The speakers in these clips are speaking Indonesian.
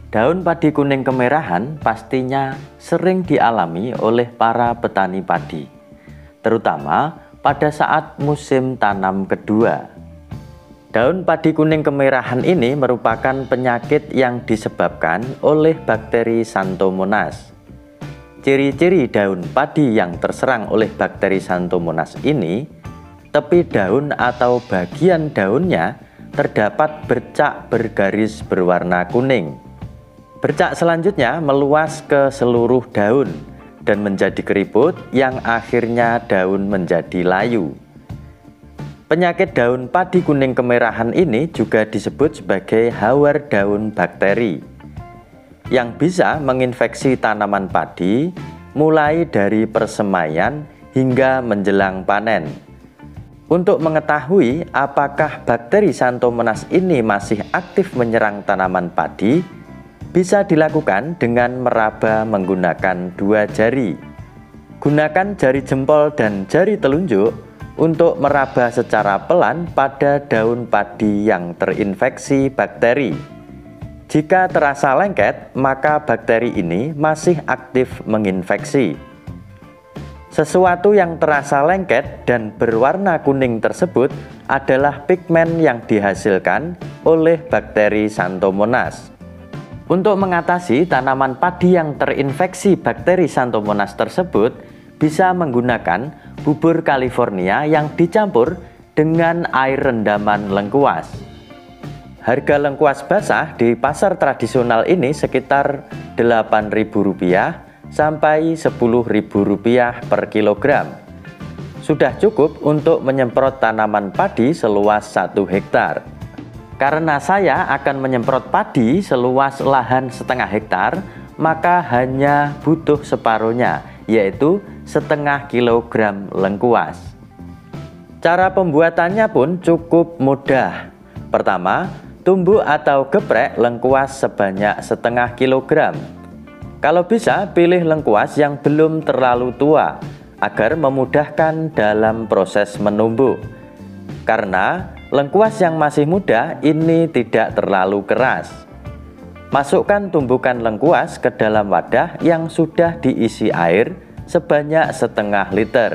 Daun padi kuning kemerahan pastinya sering dialami oleh para petani padi, terutama pada saat musim tanam kedua. Daun padi kuning kemerahan ini merupakan penyakit yang disebabkan oleh bakteri Xanthomonas. Ciri-ciri daun padi yang terserang oleh bakteri Xanthomonas ini, tepi daun atau bagian daunnya terdapat bercak bergaris berwarna kuning. Bercak selanjutnya meluas ke seluruh daun dan menjadi keriput yang akhirnya daun menjadi layu. Penyakit daun padi kuning kemerahan ini juga disebut sebagai hawar daun bakteri yang bisa menginfeksi tanaman padi mulai dari persemaian hingga menjelang panen. Untuk mengetahui apakah bakteri Xanthomonas ini masih aktif menyerang tanaman padi, bisa dilakukan dengan meraba menggunakan 2 jari. Gunakan jari jempol dan jari telunjuk untuk meraba secara pelan pada daun padi yang terinfeksi bakteri. Jika terasa lengket, maka bakteri ini masih aktif menginfeksi. Sesuatu yang terasa lengket dan berwarna kuning tersebut adalah pigmen yang dihasilkan oleh bakteri Xanthomonas. Untuk mengatasi tanaman padi yang terinfeksi bakteri Xanthomonas tersebut, bisa menggunakan bubur California yang dicampur dengan air rendaman lengkuas. Harga lengkuas basah di pasar tradisional ini sekitar Rp8.000 sampai Rp10.000 per kilogram. Sudah cukup untuk menyemprot tanaman padi seluas 1 hektar. Karena saya akan menyemprot padi seluas lahan setengah hektar, maka hanya butuh separuhnya, yaitu setengah kilogram lengkuas. Cara pembuatannya pun cukup mudah. Pertama, tumbuk atau geprek lengkuas sebanyak setengah kilogram. Kalau bisa, pilih lengkuas yang belum terlalu tua, agar memudahkan dalam proses menumbuk. Karena lengkuas yang masih muda ini tidak terlalu keras. Masukkan tumbukan lengkuas ke dalam wadah yang sudah diisi air sebanyak setengah liter.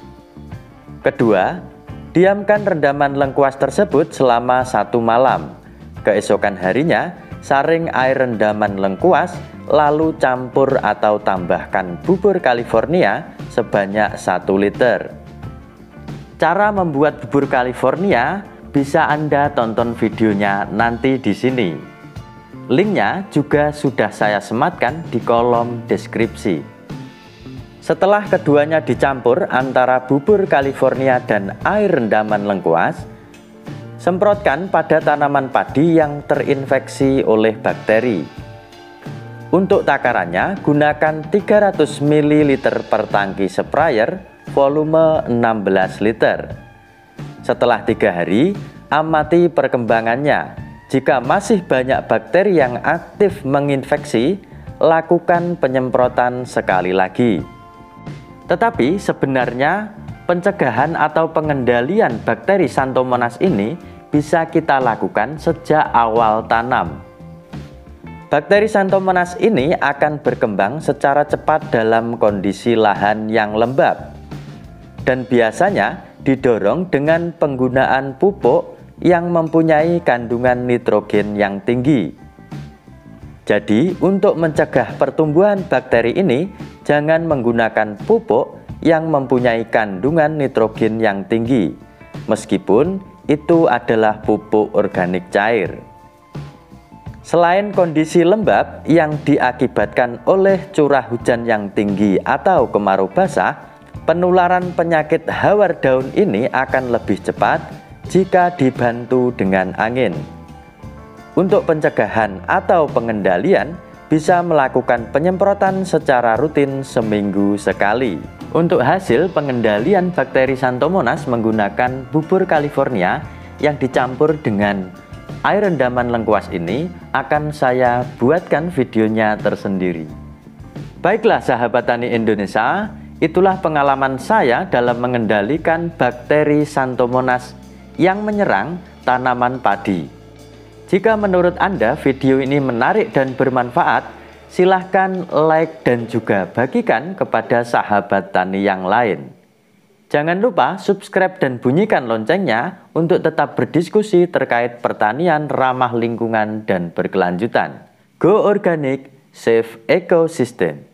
Kedua, diamkan rendaman lengkuas tersebut selama 1 malam. Keesokan harinya, saring air rendaman lengkuas, lalu campur atau tambahkan bubur California sebanyak 1 liter. Cara membuat bubur California bisa Anda tonton videonya nanti di sini. Linknya juga sudah saya sematkan di kolom deskripsi. Setelah keduanya dicampur antara bubur California dan air rendaman lengkuas, semprotkan pada tanaman padi yang terinfeksi oleh bakteri. Untuk takarannya, gunakan 300 ml per tangki sprayer volume 16 liter. Setelah 3 hari, amati perkembangannya. Jika masih banyak bakteri yang aktif menginfeksi, lakukan penyemprotan sekali lagi. Tetapi sebenarnya pencegahan atau pengendalian bakteri Xanthomonas ini bisa kita lakukan sejak awal tanam. Bakteri Xanthomonas ini akan berkembang secara cepat dalam kondisi lahan yang lembab dan biasanya didorong dengan penggunaan pupuk yang mempunyai kandungan nitrogen yang tinggi. Jadi, untuk mencegah pertumbuhan bakteri ini, jangan menggunakan pupuk yang mempunyai kandungan nitrogen yang tinggi, meskipun itu adalah pupuk organik cair. Selain kondisi lembab yang diakibatkan oleh curah hujan yang tinggi atau kemarau basah, penularan penyakit hawar daun ini akan lebih cepat jika dibantu dengan angin. Untuk pencegahan atau pengendalian, bisa melakukan penyemprotan secara rutin seminggu sekali. Untuk hasil pengendalian bakteri Xanthomonas menggunakan bubur California yang dicampur dengan air rendaman lengkuas ini, akan saya buatkan videonya tersendiri. Baiklah sahabat tani Indonesia, itulah pengalaman saya dalam mengendalikan bakteri Xanthomonas yang menyerang tanaman padi. Jika menurut Anda video ini menarik dan bermanfaat, silahkan like dan juga bagikan kepada sahabat tani yang lain. Jangan lupa subscribe dan bunyikan loncengnya untuk tetap berdiskusi terkait pertanian ramah lingkungan dan berkelanjutan. Go Organic, Save Ecosystem.